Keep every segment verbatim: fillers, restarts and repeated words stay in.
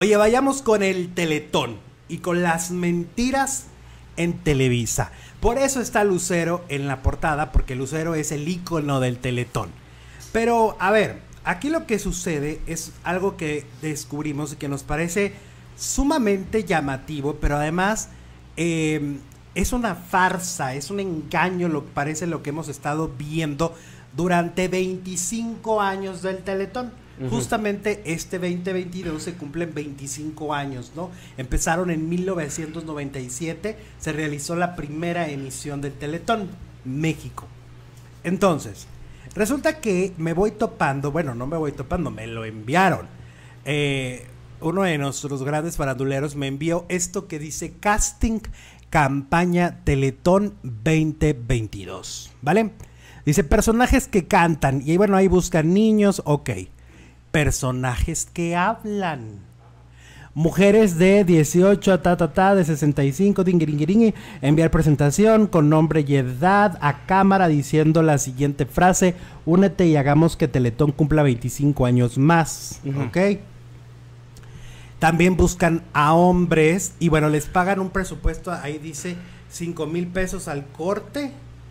Oye, vayamos con el Teletón y con las mentiras en Televisa. Por eso está Lucero en la portada, porque Lucero es el ícono del Teletón. Pero, a ver, aquí lo que sucede es algo que descubrimos y que nos parece sumamente llamativo, pero además eh, es una farsa, es un engaño, lo que parece lo que hemos estado viendo durante veinticinco años del Teletón. Uh-huh. Justamente este veinte veintidós se cumplen veinticinco años, ¿no? Empezaron en mil novecientos noventa y siete, se realizó la primera emisión del Teletón, México. Entonces, resulta que me voy topando, bueno, no me voy topando, me lo enviaron. Eh, uno de nuestros grandes faranduleros me envió esto que dice Casting Campaña Teletón veinte veintidós, ¿vale? Dice personajes que cantan, y bueno, ahí buscan niños, ok. Personajes que hablan. Mujeres de dieciocho, ta, ta, ta, de sesenta y cinco, dingiringiringi, enviar presentación con nombre y edad a cámara diciendo la siguiente frase: únete y hagamos que Teletón cumpla veinticinco años más. Uh-huh. ¿Ok? También buscan a hombres y bueno, les pagan un presupuesto, ahí dice cinco mil pesos al corte,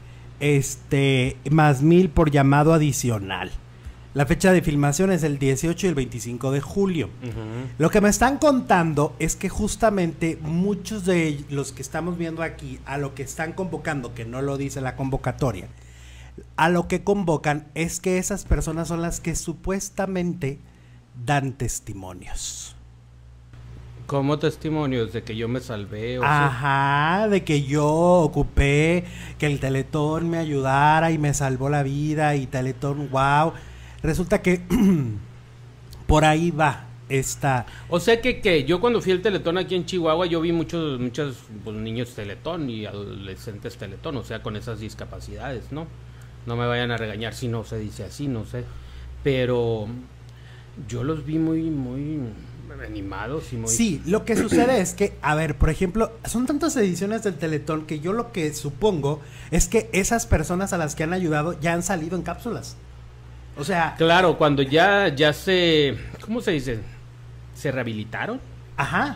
este, más mil por llamado adicional. La fecha de filmación es el dieciocho y el veinticinco de julio. Uh-huh. Lo que me están contando es que justamente muchos de los que estamos viendo aquí, a lo que están convocando, que no lo dice la convocatoria, a lo que convocan es que esas personas son las que supuestamente dan testimonios. ¿Cómo testimonios? ¿De que yo me salvé? O Ajá, sea... de que yo ocupé, que el Teletón me ayudara y me salvó la vida y Teletón, wow. Resulta que por ahí va esta... O sea que, que yo cuando fui al Teletón aquí en Chihuahua, yo vi muchos muchos pues, niños Teletón y adolescentes Teletón, o sea, con esas discapacidades, ¿no? No me vayan a regañar si no se dice así, no sé. Pero yo los vi muy, muy animados y muy... Sí, lo que sucede es que, a ver, por ejemplo, son tantas ediciones del Teletón que yo lo que supongo es que esas personas a las que han ayudado ya han salido en cápsulas. O sea... Claro, cuando ya, ya se... ¿Cómo se dice? ¿Se rehabilitaron? Ajá.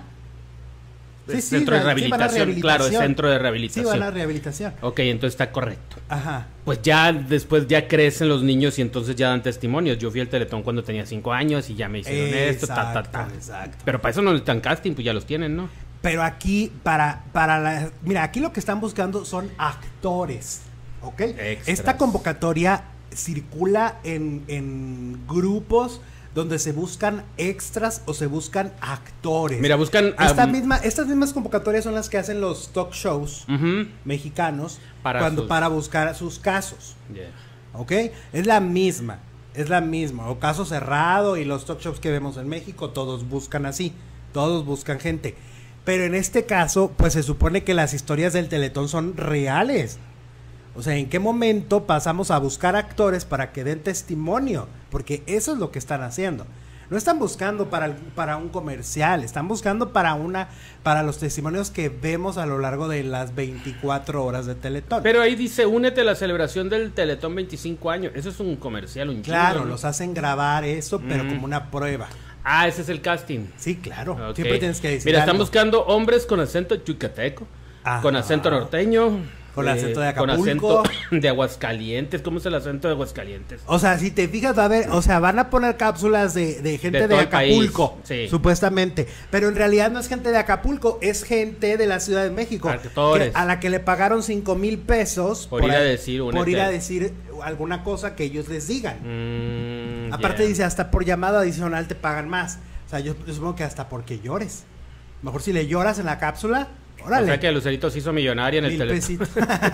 Sí, sí, centro de rehabilitación, sí, rehabilitación, claro, es centro de rehabilitación. Sí, van a rehabilitación. Ok, entonces está correcto. Ajá. Pues ya después ya crecen los niños y entonces ya dan testimonios. Yo fui al Teletón cuando tenía cinco años y ya me hicieron exacto, esto, ta, ta, ta. Exacto. Pero para eso no necesitan casting, pues ya los tienen, ¿no? Pero aquí, para, para la... Mira, aquí lo que están buscando son actores, ¿ok? Extras. Esta convocatoria circula en, en grupos donde se buscan extras o se buscan actores. Mira, buscan... Esta um, misma, estas mismas convocatorias son las que hacen los talk shows uh-huh. mexicanos para, cuando, sus... para buscar sus casos. Yeah. ¿Ok? Es la misma, es la misma. O Caso Cerrado y los talk shows que vemos en México, todos buscan así, todos buscan gente. Pero en este caso, pues se supone que las historias del Teletón son reales. O sea, ¿en qué momento pasamos a buscar actores para que den testimonio? Porque eso es lo que están haciendo. No están buscando para, para un comercial, están buscando para una para los testimonios que vemos a lo largo de las veinticuatro horas de Teletón. Pero ahí dice, únete a la celebración del Teletón veinticinco años. Eso es un comercial, un Claro, chingo, ¿no? Los hacen grabar eso, pero mm. como una prueba. Ah, ese es el casting. Sí, claro. Okay. Siempre tienes que decir Mira, algo. Están buscando hombres con acento yucateco, Ajá. con acento norteño, con eh, acento de Acapulco, con acento de Aguascalientes. ¿Cómo es el acento de Aguascalientes? O sea, si te fijas, va a haber, o sea, van a poner cápsulas de, de gente de, de Acapulco, sí. supuestamente, pero en realidad no es gente de Acapulco, es gente de la Ciudad de México, que, a la que le pagaron cinco mil pesos por, por ir a decir, por ir a decir alguna cosa que ellos les digan. Mm, Aparte yeah. dice, hasta por llamado adicional te pagan más. O sea, yo, yo supongo que hasta porque llores. Mejor si le lloras en la cápsula. Órale. O sea que Lucerito se hizo millonaria en el Teletón.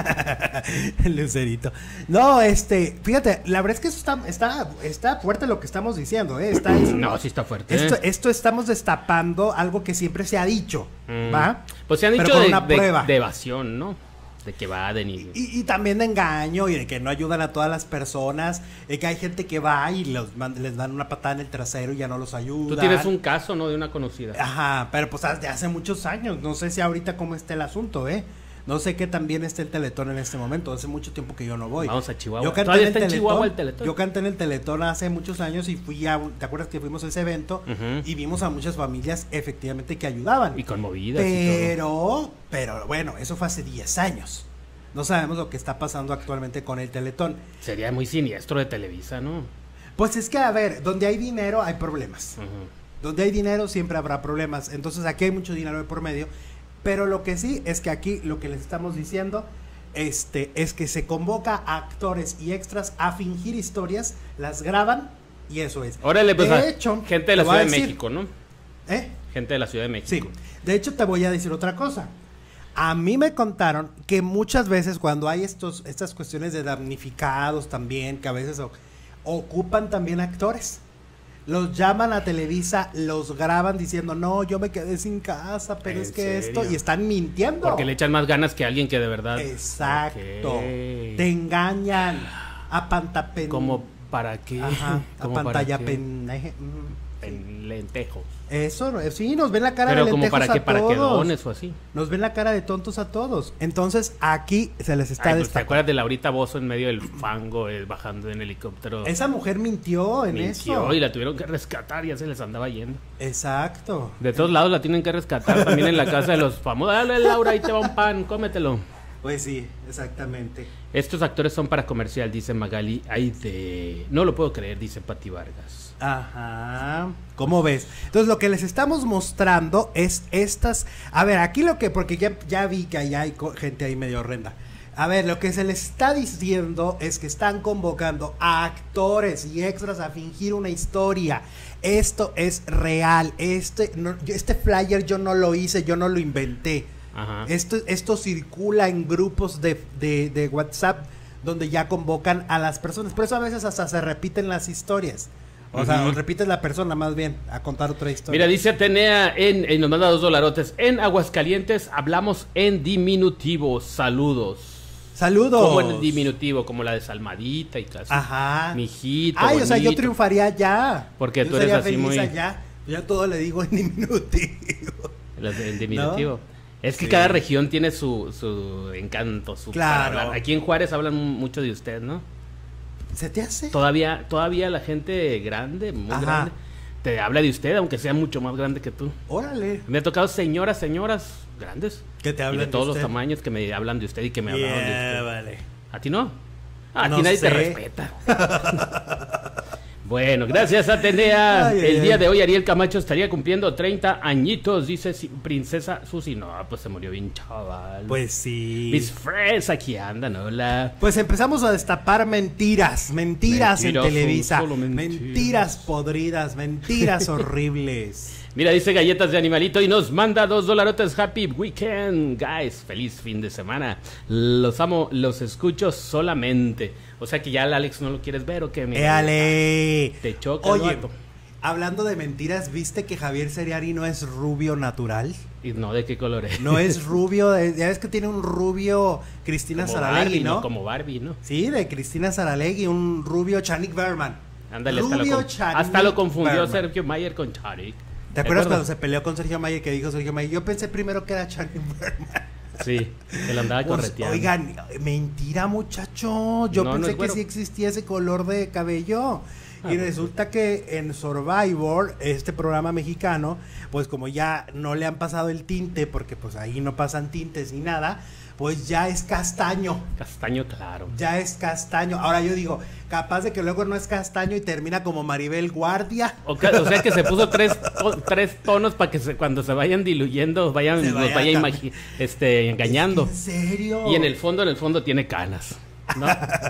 Lucerito. No, este, fíjate, la verdad es que eso está, está, está fuerte lo que estamos diciendo, ¿eh? Está, no, sí está fuerte. Esto, esto estamos destapando algo que siempre se ha dicho, mm. ¿va? Pues se han dicho de, de, de evasión, ¿no? De que evaden y... y... Y también de engaño y de que no ayudan a todas las personas, de que hay gente que va y los, les dan una patada en el trasero y ya no los ayudan. Tú tienes un caso, ¿no? De una conocida. Ajá, pero pues de hace muchos años, no sé si ahorita cómo está el asunto, ¿eh? No sé qué también está el Teletón en este momento. Hace mucho tiempo que yo no voy. Vamos a Chihuahua. Yo canté ¿Todavía en el está en Teletón, Chihuahua el Teletón? Yo canté en el Teletón hace muchos años y fui a... un- ¿Te acuerdas que fuimos a ese evento? Ujú. Y vimos a muchas familias efectivamente que ayudaban. Y conmovidas y Pero, pero bueno, eso fue hace diez años. No sabemos lo que está pasando actualmente con el Teletón. todo. Sería muy siniestro de Televisa, ¿no? Pues es que, a ver, donde hay dinero hay problemas. Ujú. Donde hay dinero siempre habrá problemas. Entonces aquí hay mucho dinero de por medio. Pero lo que sí es que aquí lo que les estamos diciendo este, es que se convoca a actores y extras a fingir historias, las graban y eso es. Órale, pues, de a- hecho, gente de la te voy a Ciudad de decir- México, ¿no? ¿Eh? Gente de la Ciudad de Sí. México. De hecho, te voy a decir otra cosa. A mí me contaron que muchas veces cuando hay estos, estas cuestiones de damnificados también, que a veces o- ocupan también actores. Los llaman a Televisa, los graban diciendo, no, yo me quedé sin casa, pero ¿En es que esto, serio? y están mintiendo. Porque le echan más ganas que a alguien que de verdad. Exacto. Ok. Te engañan a pantapen. Como para qué. Ajá, a Como para pantalla qué. pen. eje, mm. En lentejos. Eso, no, sí, nos ven la cara Pero de como lentejos para qué, a para que todos. dones o así. Nos ven la cara de tontos a todos. Entonces, aquí se les está Ay, pues, ¿te destacando. acuerdas de Laurita Bozo en medio del fango, eh, bajando en helicóptero? Esa mujer mintió en Mintió eso. y la tuvieron que rescatar, ya se les andaba yendo. Exacto. De todos lados la tienen que rescatar, también en la casa de los famosos. Dale, Laura, ahí te va un pan, cómetelo. Pues sí, exactamente. Estos actores son para comercial, dice Magali. Ay, de... No lo puedo creer, dice Pati Vargas. Ajá. ¿Cómo ves? Entonces lo que les estamos mostrando es estas. A ver, aquí lo que, porque ya, ya vi que allá hay co- gente ahí medio horrenda. A ver, lo que se les está diciendo es que están convocando a actores y extras a fingir una historia. Esto es real. Este, no, yo- este flyer yo no lo hice, yo no lo inventé. Ajá. Esto, esto circula en grupos de, de, de WhatsApp donde ya convocan a las personas. Por eso a veces hasta se repiten las historias. O sea, Ujú. o repites la persona más bien a contar otra historia. Mira, dice Atenea, en, en- nos manda dos dolarotes. En Aguascalientes hablamos en diminutivo. Saludos. Saludos. Como en diminutivo, como la de Salmadita y casi. Ajá. Mijito. Ay, o sea, yo bonito. triunfaría ya. Porque Yo tú eres sería así feliz muy- allá. Ya todo le digo en diminutivo. Las de- En diminutivo. Es que Sí. cada región tiene su, su encanto, su Claro. para hablar. Aquí en Juárez hablan mucho de usted, ¿no? ¿Se te hace? Todavía, todavía la gente grande, muy Ajá. grande, te habla de usted, aunque sea mucho más grande que tú. Órale. Me ha tocado señoras, señoras grandes. Que te Y hablan de todos los usted. tamaños que me hablan de usted y que me hablaban de Yeah, usted. vale. ¿A ti no? A No ti nadie sé. te respeta. Bueno, gracias Atenea. Ay, ay, El día ay. de hoy Ariel Camacho estaría cumpliendo treinta añitos, dice si- Princesa Susi. No, pues se murió bien chaval. Pues sí. Mis friends aquí andan, hola. Pues empezamos a destapar mentiras, mentiras, Mentiras, en Televisa, son solo mentiras. mentiras. podridas, mentiras horribles. Mira, dice Galletas de Animalito y nos manda dos dolarotes. Happy weekend, guys. Feliz fin de semana. Los amo, los escucho solamente. O sea que ya al Alex no lo quieres ver o qué. Mi- ¡Éale! Te choca el Oye, vato. hablando de mentiras, ¿viste que Javier Seriari no es rubio natural? Y no, ¿de qué color es? No es rubio, de- ya ves que tiene un rubio Cristina Como Saralegui, Barbie, ¿no? Como Barbie, ¿no? Sí, de Cristina Saralegui, un rubio Chanik Berman. Ándale, hasta lo, Rubio con- Chanik hasta lo confundió Berman. Sergio Mayer con Charik. ¿Te acuerdas cuando se peleó con Sergio Mayer que dijo Sergio Mayer? Yo pensé primero que era Chanik Berman. Sí, que lo andaba Pues, correteando. oigan, mentira, muchacho. Yo No, no pensé es que güero. sí existía ese color de cabello. Ah, y pues, resulta que en Survivor, este programa mexicano, pues como ya no le han pasado el tinte, porque pues ahí no pasan tintes ni nada, pues ya es castaño. Castaño claro. Ya es castaño. Ahora yo digo, capaz de que luego no es castaño y termina como Maribel Guardia. O, ca- o sea que se puso tres, to- tres tonos para que se- cuando se vayan diluyendo vayan, Se nos vaya vaya cam- imagi- este, engañando. ¿En serio? Y en el fondo, en el fondo tiene canas. ¿no?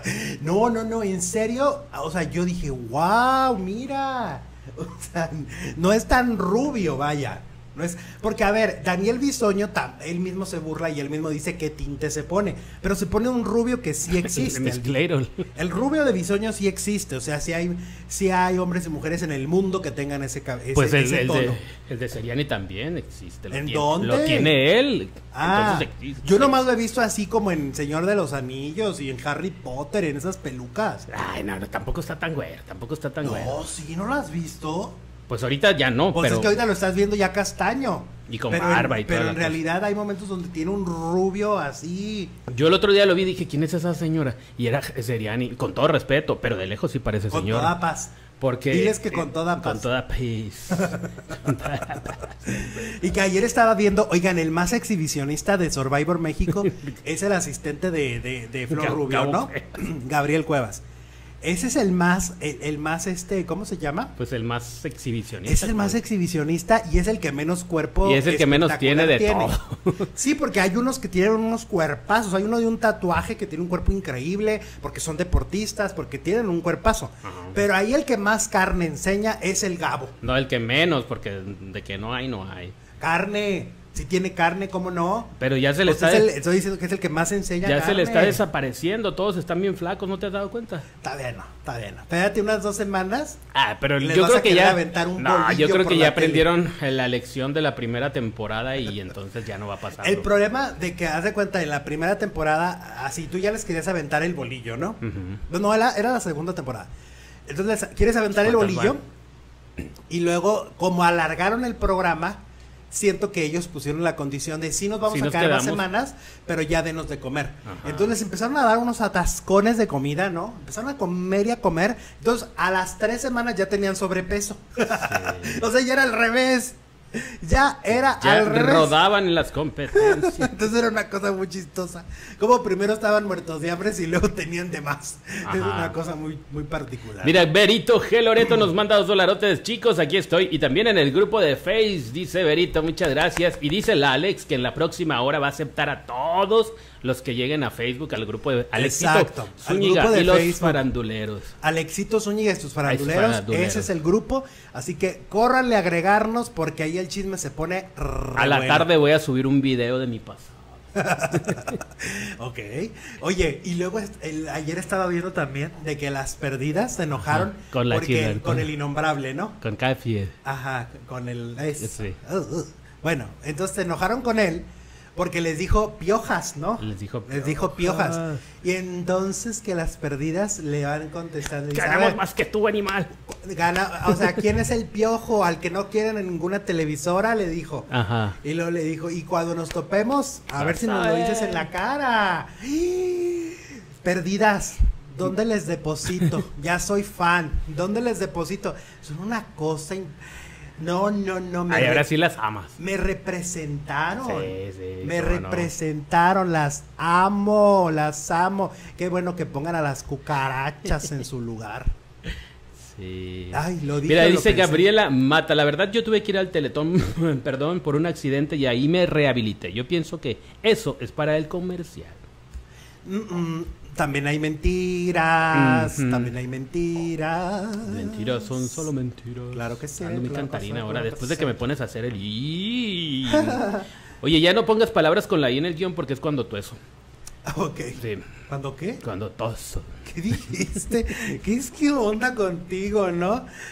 No, no, no, en serio. O sea, yo dije, wow, mira. O sea, no es tan rubio, vaya. No es, porque a ver, Daniel Bisoño, tam- él mismo se burla y él mismo dice qué tinte se pone, pero se pone un rubio que sí existe. El mezclero. El rubio de Bisoño sí existe, o sea, sí hay, sí hay hombres y mujeres en el mundo que tengan ese, ca- ese, Pues el, ese el tono. de, el de Seriani también existe. Lo ¿En tiene, dónde? Lo tiene él. Ah, Entonces existe. yo nomás lo he visto así como en Señor de los Anillos y en Harry Potter, en esas pelucas. Ay, no, no, tampoco está tan güero, tampoco está tan güero. No, sí, ¿no lo has visto? Pues ahorita ya no, Pues pero es que ahorita lo estás viendo ya castaño. Y con pero barba en, y toda Pero la en cosa. realidad hay momentos donde tiene un rubio así. Yo el otro día lo vi y dije, ¿quién es esa señora? Y era Seriani, con todo respeto, pero de lejos sí parece Con señora. toda paz. Porque, Diles que con toda paz. Con toda paz. Y que ayer estaba viendo, oigan, el más exhibicionista de Survivor México es el asistente de, de, de Flor Gab- Rubio, Gabo ¿no? Cuevas. Gabriel Cuevas. Ese es el más, el, el más este, ¿cómo se llama? Pues el más exhibicionista. Es el más exhibicionista y es el que menos cuerpo Y es el que menos tiene de espectacular todo. Sí, porque hay unos que tienen unos cuerpazos. Hay uno de un tatuaje que tiene un cuerpo increíble porque son deportistas, porque tienen un cuerpazo. Ajá. Pero ahí el que más carne enseña es el Gabo. No, el que menos, porque de que no hay, no hay. Carne, si tiene carne, ¿cómo no? Pero ya se le Pues está... es el- estoy diciendo que es el que más enseña Ya carne. se le está desapareciendo, todos están bien flacos, ¿no te has dado cuenta? Está bien, no, está bien. Espérate unas dos semanas. Ah, pero Les yo vas creo a que querer ya... aventar un No, yo bolillo creo por que la ya tele. aprendieron la lección de la primera temporada y entonces ya no va a pasar. El problema de que, haz de cuenta, en la primera temporada, así tú ya les querías aventar el bolillo, ¿no? Ujú. No, era, era la segunda temporada. Entonces, quieres aventar el ¿Cuántas bolillo y luego, como alargaron el programa, siento que ellos pusieron la condición de sí nos vamos Sí a nos quedar más quedamos. semanas, pero ya denos de comer. Ajá. Entonces les empezaron a dar unos atascones de comida, ¿no? Empezaron a comer y a comer. Entonces, a las tres semanas ya tenían sobrepeso. O sea, ya era al revés. Ya era Ya al revés. rodaban en las competencias. Entonces era una cosa muy chistosa. Como primero estaban muertos de hambre y luego tenían de más. Ajá. Es una cosa muy, muy particular. Mira, Berito G. Loreto nos manda dos dolarotes. Chicos, aquí estoy. Y también en el grupo de Face, dice Berito, muchas gracias. Y dice la Alex que en la próxima hora va a aceptar a todos los que lleguen a Facebook, al grupo de Alexito Exacto, al Zúñiga grupo de y los Facebook. faranduleros. Alexito Zúñiga y sus faranduleros, faranduleros. ese es el grupo. Así que córranle a agregarnos porque ahí el chisme se pone re A la bueno. tarde voy a subir un video de mi pasado. Ok. Oye, y luego est- el- ayer estaba viendo también de que las perdidas se enojaron Ajá, con la porque Gilberto. con el innombrable, ¿no? Con Cafier. Ajá, con el... es- Sí. Uh, uh. Bueno, entonces se enojaron con él porque les dijo piojas, ¿no? Les dijo Les dijo piojas. piojas. Y entonces que las perdidas le van contestando. y dice, "A Ganamos ver, más que tú, animal. gana, o sea, ¿quién es el piojo? Al que no quieren en ninguna televisora, le dijo. Ajá. Y luego le dijo, y cuando nos topemos, a Vas ver si a nos lo dices ver. en la cara. Perdidas, ¿dónde les deposito? Ya soy fan. ¿Dónde les deposito? Son una cosa... in- No, no, no. Me, Ay, ahora re- sí las amas. me representaron. Sí, sí, me cómo no. representaron. Las amo, las amo. Qué bueno que pongan a las cucarachas en su lugar. Sí. Ay, lo dije. Mira, lo dice pensé. Gabriela Mata, la verdad yo tuve que ir al Teletón, perdón, por un accidente y ahí me rehabilité. Yo pienso que eso es para el comercial. Mm, mm, también hay mentiras. Ujú. También hay mentiras. Mentiras son solo mentiras. Claro que sí, Ando mi claro que cantarina sí, ahora, claro que después de sí. que me pones a hacer el... i. Oye, ya no pongas palabras con la i en el guión porque es cuando toso. Ok. Sí, ¿Cuándo qué? cuando toso. ¿Qué dijiste? ¿Qué es que onda contigo, no?